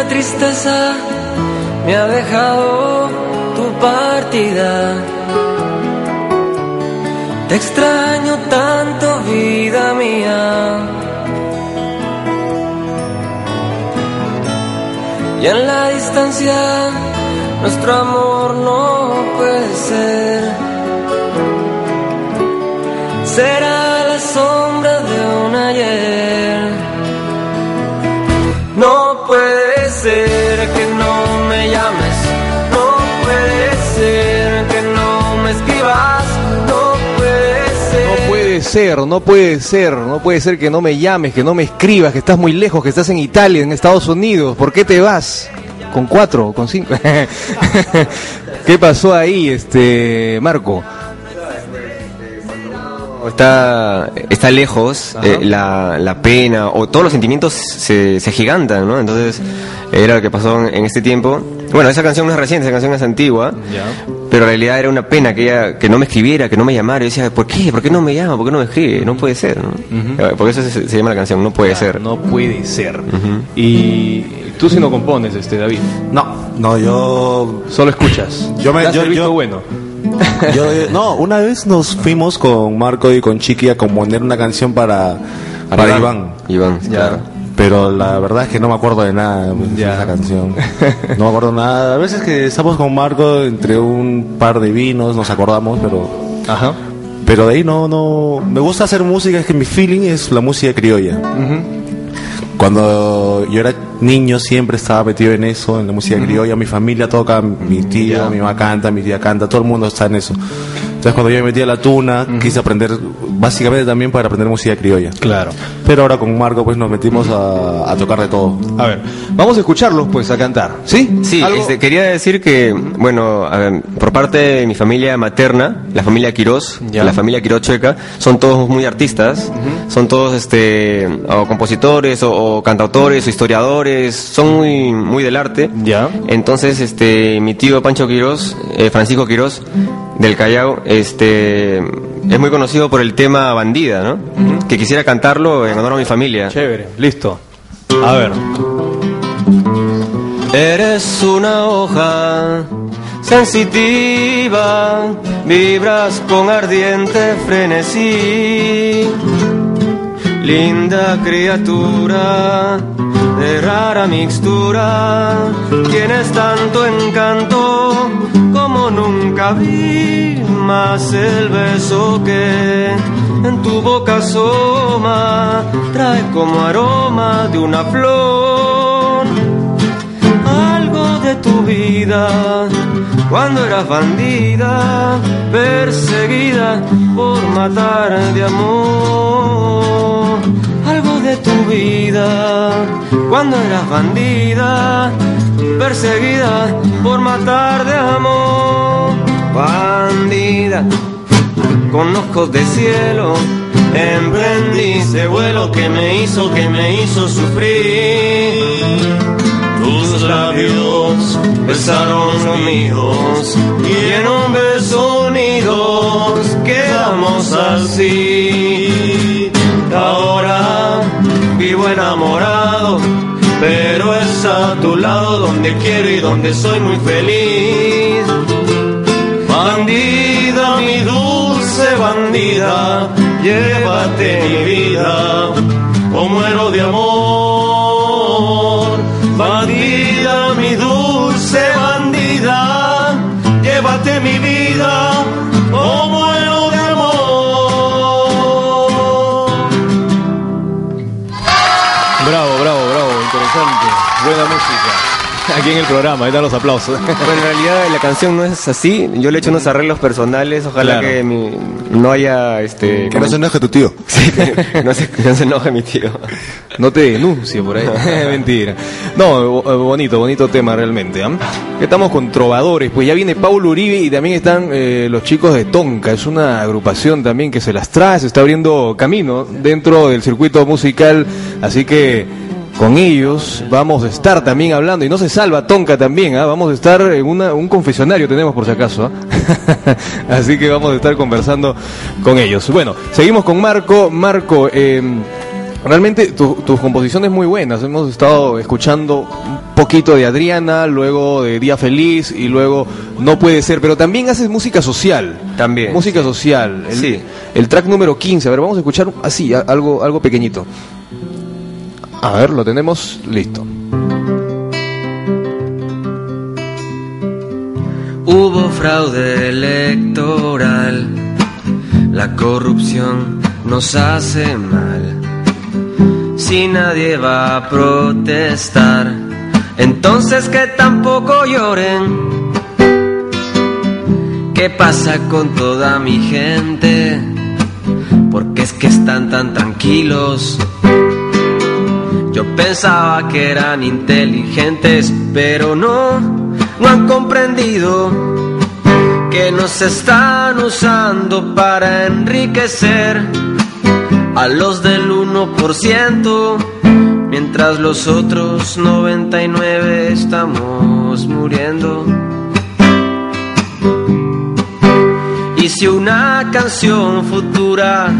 tristeza me ha dejado tu partida. Te extraño tanto, vida mía. Y en la distancia nuestro amor no puede ser. Será la sombra de un ayer. No puede ser que no me llames. No puede ser que no me escribas. No puede ser. No puede ser, no puede ser. No puede ser que no me llames, que no me escribas, que estás muy lejos, que estás en Italia, en Estados Unidos. ¿Por qué te vas? ¿Con 4 o con 5? ¿Qué pasó ahí, Marco? Está lejos, la pena o todos los sentimientos se agigantan, ¿no? Entonces era lo que pasó en este tiempo. Bueno, esa canción no es reciente, esa canción es antigua, pero en realidad era una pena que no me escribiera, que no me llamara. Yo decía, ¿por qué? ¿Por qué no me llama? ¿Por qué no me escribe? No puede ser, ¿no? Por eso se llama la canción, No puede ser. No puede ser. Y tú sí no compones, David. No, yo solo escuchas. Yo bueno. No, una vez nos fuimos con Marco y con Chiqui a componer una canción para Iván, claro. Pero la verdad es que no me acuerdo de nada de esa canción. No me acuerdo nada. A veces que estamos con Marco entre un par de vinos nos acordamos, pero de ahí no. Me gusta hacer música, es que mi feeling es la música criolla. Cuando yo era niño siempre estaba metido en eso, en la música criolla. Mi familia toca, mi tío, mi mamá canta, mi tía canta, todo el mundo está en eso. Entonces cuando yo me metí a la tuna, quise aprender, básicamente también para aprender música criolla. Claro. Pero ahora con Marco pues nos metimos a tocar de todo. A ver, vamos a escucharlos pues a cantar, ¿sí? Sí, quería decir que, bueno, por parte de mi familia materna, la familia Quirós, la familia Quirós Chueca, son todos muy artistas, son todos o compositores o cantautores o historiadores, son muy del arte. Entonces mi tío Pancho Quirós, Francisco Quirós, del Callao, es muy conocido por el tema Bandida, ¿no? Que quisiera cantarlo en honor a mi familia. Chévere, listo. A ver. Eres una hoja sensitiva, vibras con ardiente frenesí. Linda criatura de rara mixtura, tienes tanto encanto como nunca vi, más el beso que en tu boca asoma trae como aroma de una flor. Algo de tu vida cuando eras bandida, perseguida por matar de amor. Algo de tu vida cuando eras bandida, perseguida por matar de amor. Bandida, con ojos de cielo, emprendí ese vuelo que me hizo sufrir. Tus labios besaron los míos y en un beso unidos quedamos así. Ahora vivo enamorado, pero es a tu lado donde quiero y donde soy muy feliz. Bandida, mi dulce bandida, llévate mi vida, o muero de amor. Bandida, mi dulce bandida, llévate mi vida, o muero de amor. Bravo, interesante, buena música. Aquí en el programa, ahí están los aplausos. Bueno, en realidad la canción no es así. Yo le he hecho unos arreglos personales. Ojalá que no haya que no se enoje tu tío. Sí, no se enoje mi tío. No te denuncie por ahí. Mentira. No, bonito tema realmente. Estamos con trovadores. Pues ya viene Paulo Uribe y también están los chicos de Tonka. Es una agrupación también que se las trae, se está abriendo camino dentro del circuito musical. Así que con ellos vamos a estar también hablando, y no se salva Tonka también, vamos a estar en un confesionario tenemos por si acaso, así que vamos a estar conversando con ellos. Bueno, seguimos con Marco, Realmente tus composiciones muy buenas. Hemos estado escuchando un poquito de Adriana, luego de Día Feliz y luego No Puede Ser, pero también haces música social. También. Música social. Sí. El track número 15. A ver, vamos a escuchar así, algo pequeñito. A ver, lo tenemos listo. Hubo fraude electoral, la corrupción nos hace mal. Si nadie va a protestar, entonces que tampoco lloren. ¿Qué pasa con toda mi gente? Porque es que están tan tranquilos. Yo pensaba que eran inteligentes, pero no han comprendido que nos están usando para enriquecer a los del 1%, mientras los otros 99 estamos muriendo. Hice una canción futura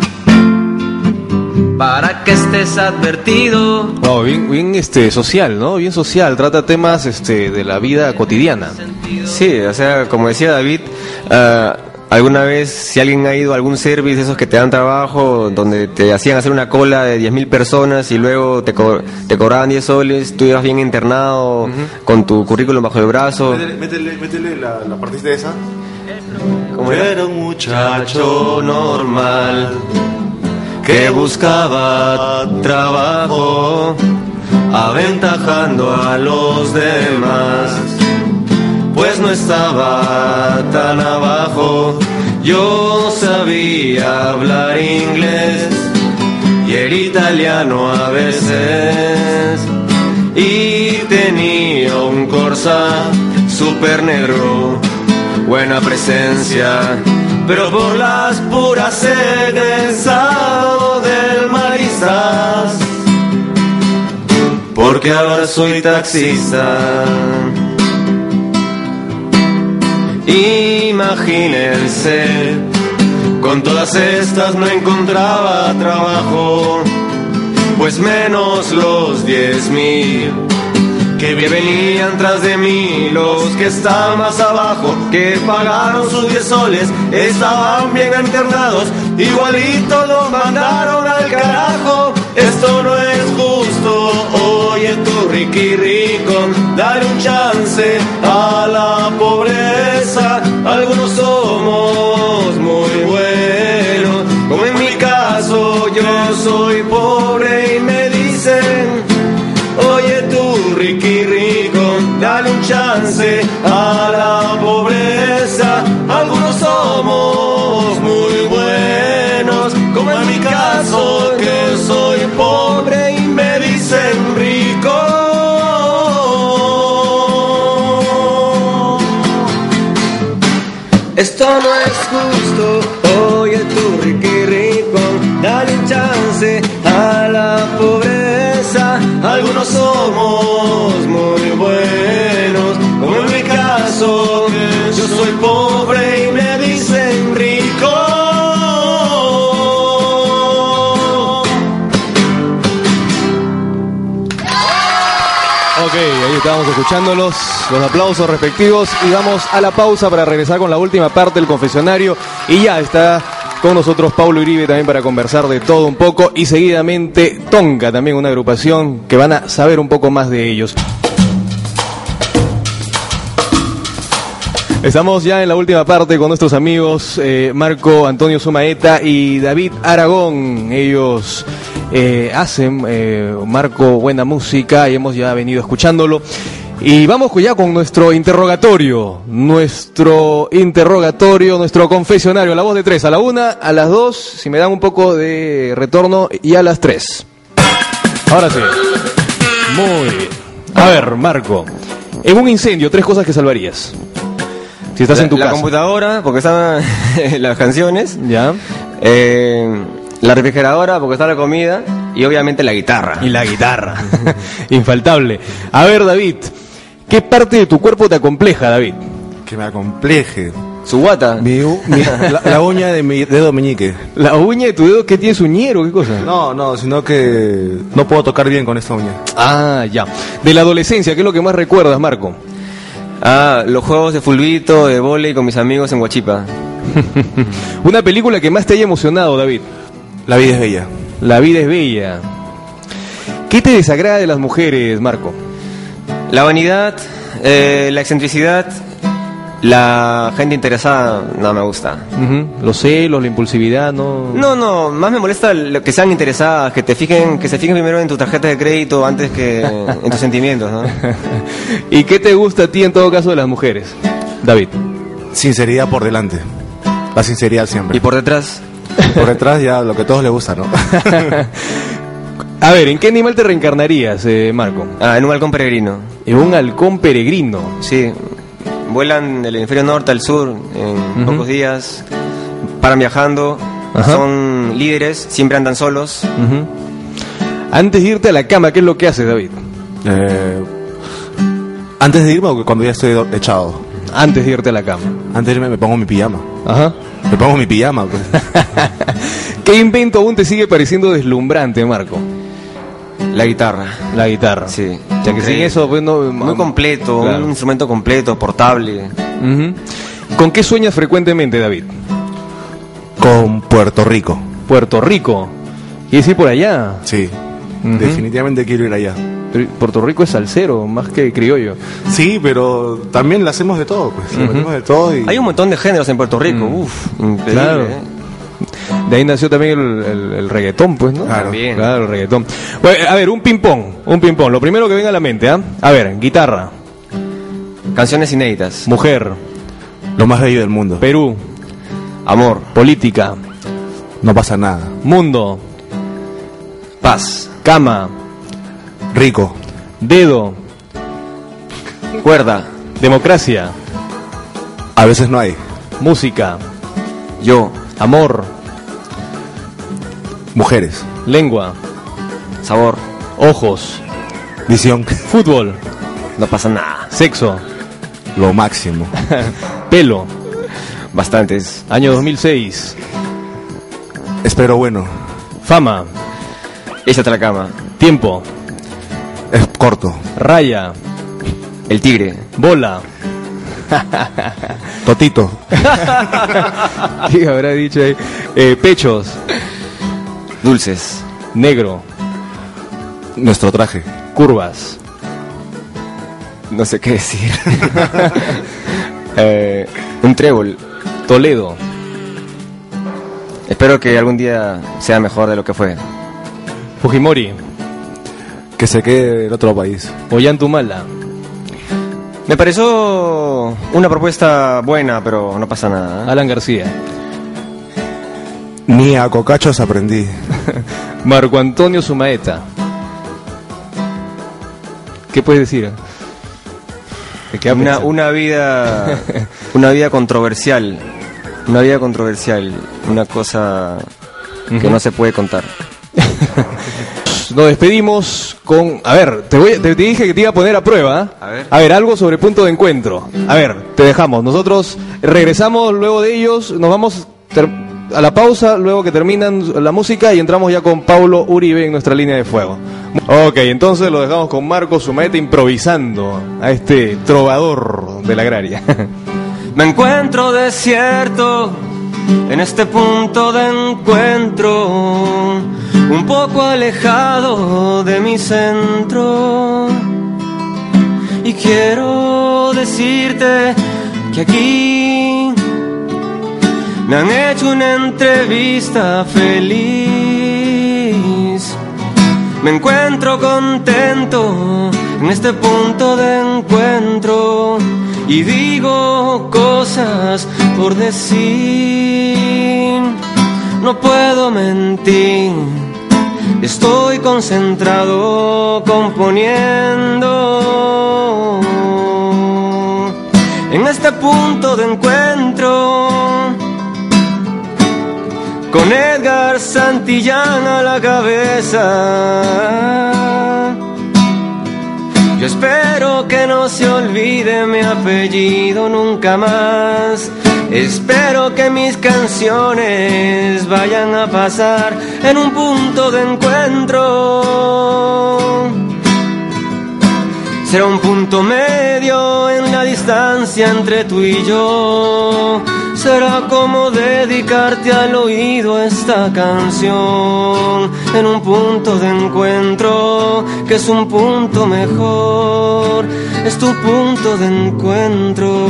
para que estés advertido. Wow, bien social, ¿no? Bien social, trata temas de la vida cotidiana. Sí, o sea, como decía David, alguna vez, si alguien ha ido a algún service, esos que te dan trabajo, donde te hacían hacer una cola de 10.000 personas y luego te cobraban 10 soles, tú ibas bien internado, con tu currículum bajo el brazo. Métele la partita de esa. ¿Cómo era? Un muchacho normal que buscaba trabajo, aventajando a los demás, pues no estaba tan abajo. Yo sabía hablar inglés y era italiano a veces, y tenía un Corsa super negro, buena presencia, pero por las puras egresado del Maristas, porque ahora soy taxista. Imagínense, con todas estas no encontraba trabajo, pues menos los 10.000 que venían tras de mí, los que están más abajo, que pagaron sus 10 soles, estaban bien internados, igualito los mandaron al carajo. Esto no es justo, oye tú Ricky Rico, dale un chance a la pobreza. Algunos somos muy buenos, como en mi caso, yo soy pobre y me dicen, oye tú Ricky Rico, dale un chance a la pobreza. Algunos somos muy buenos, como en mi caso, que soy pobre y me dicen rico. Esto no es justo, oye tú Ricky Rico, dale un chance a la pobreza. Algunos somos muy buenos, como en mi caso, yo soy pobre y me dicen rico. Ok, ahí estábamos escuchando los aplausos respectivos y vamos a la pausa para regresar con la última parte del confesionario. Y ya está con nosotros Paulo Uribe también para conversar de todo un poco, y seguidamente Tonka, también una agrupación que van a saber un poco más de ellos. Estamos ya en la última parte con nuestros amigos Marco Antonio Sumaeta y David Aragón. Ellos hacen, Marco, buena música y hemos ya venido escuchándolo. Y vamos ya con nuestro interrogatorio, nuestro confesionario, a la voz de 3, a la 1, a las 2, si me dan un poco de retorno, y a las 3. Ahora sí. Muy bien. A ver, Marco, en un incendio, 3 cosas que salvarías. Si estás en tu casa. La computadora, porque están las canciones. Ya. La refrigeradora, porque está la comida. Y obviamente la guitarra. Y la guitarra. Infaltable. A ver, David, ¿qué parte de tu cuerpo te acompleja, David? Que me acompleje. Su guata. La uña de mi dedo meñique. ¿La uña de tu dedo que tienes uñero? ¿Qué cosa? No, sino que no puedo tocar bien con esta uña. Ah, ya. De la adolescencia, ¿qué es lo que más recuerdas, Marco? Los juegos de fulbito, de vóley con mis amigos en Huachipa. Una película que más te haya emocionado, David. La vida es bella. La vida es bella. ¿Qué te desagrada de las mujeres, Marco? La vanidad, la excentricidad, la gente interesada, no me gusta. Los celos, la impulsividad, no. No, más me molesta que sean interesadas, que se fijen primero en tu tarjeta de crédito antes que en tus sentimientos, ¿no? ¿Y qué te gusta a ti en todo caso de las mujeres, David? Sinceridad por delante. La sinceridad siempre. ¿Y por detrás? Por detrás ya lo que a todos les gusta, ¿no? A ver, ¿en qué animal te reencarnarías, Marco? En un halcón peregrino. En un halcón peregrino. Sí. Vuelan del hemisferio norte al sur en pocos días, paran viajando, son líderes, siempre andan solos. Antes de irte a la cama, ¿qué es lo que haces, David? Antes de irme o cuando ya estoy echado. Antes de irte a la cama. Antes de irme me pongo mi pijama. Me pongo mi pijama, pues. ¿Qué invento aún te sigue pareciendo deslumbrante, Marco? La guitarra. La guitarra. Sí. Ya que sin eso, pues no. Muy completo, claro. Un instrumento completo, portable. ¿Con qué sueñas frecuentemente, David? Con Puerto Rico. ¿Puerto Rico? ¿Quieres ir por allá? Sí. Definitivamente quiero ir allá. Pero Puerto Rico es salsero, más que criollo. Sí, pero también le hacemos de todo, pues. Le hacemos de todo y... Hay un montón de géneros en Puerto Rico. Increíble. Claro. De ahí nació también el reggaetón, pues, ¿no? Claro. Claro, el reggaetón. Bueno, a ver, un ping-pong. Lo primero que venga a la mente, ¿ah? A ver, guitarra. Canciones inéditas. Mujer. Lo más bello del mundo. Perú. Amor. Política. No pasa nada. Mundo. Paz. Cama. Rico. Dedo. Cuerda. Democracia. A veces no hay. Música. Yo. Amor. Mujeres. Lengua. Sabor. Ojos. Visión. Fútbol. No pasa nada. Sexo. Lo máximo. Pelo. Bastantes. Año 2006. Espero bueno. Fama. Échate a la cama. Tiempo. Es corto. Raya. El tigre. Bola. Totito. ¿Qué habrá dicho ahí? Pechos. Dulces. Negro. Nuestro traje. Curvas. No sé qué decir. Un trébol. Toledo. Espero que algún día sea mejor de lo que fue. Fujimori. Que se quede en otro país. Ollantumala. Me pareció una propuesta buena, pero no pasa nada. Alan García. Ni a cocachos aprendí. Marco Antonio Sumaeta. ¿Qué puedes decir? Una vida controversial. Una vida controversial. Una cosa que no se puede contar. Nos despedimos con... A ver, te dije que te iba a poner a prueba. A ver, algo sobre Punto de Encuentro. A ver, te dejamos. Nosotros regresamos luego de ellos. Nos vamos a la pausa, luego que terminan la música, y entramos ya con Paulo Uribe en nuestra línea de fuego. Ok, entonces lo dejamos con Marco Sumaeta improvisando a este trovador de la agraria. Me encuentro desierto en este punto de encuentro, un poco alejado de mi centro, y quiero decirte que aquí me han hecho una entrevista feliz. Me encuentro contento en este punto de encuentro y digo cosas por decir. No puedo mentir, estoy concentrado componiendo en este punto de encuentro, con Edgar Santillán a la cabeza. Yo espero que no se olvide mi apellido nunca más. Espero que mis canciones vayan a pasar en un punto de encuentro. Será un punto medio en la distancia entre tú y yo. Será como dedicarte al oído esta canción en un punto de encuentro, que es un punto mejor, es tu punto de encuentro.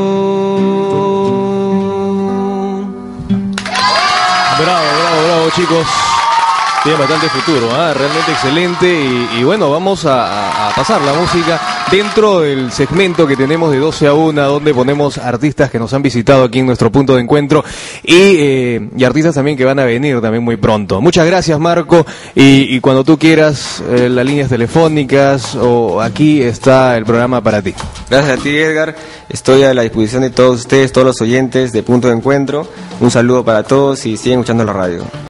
Bravo, chicos. Tiene bastante futuro, realmente excelente. Y bueno, vamos a pasar la música dentro del segmento que tenemos de 12 a 1, donde ponemos artistas que nos han visitado aquí en nuestro punto de encuentro y artistas también que van a venir también muy pronto. Muchas gracias, Marco, y cuando tú quieras, las líneas telefónicas o aquí está el programa para ti. Gracias a ti, Edgar. Estoy a la disposición de todos ustedes, todos los oyentes de Punto de Encuentro. Un saludo para todos y sigan escuchando la radio.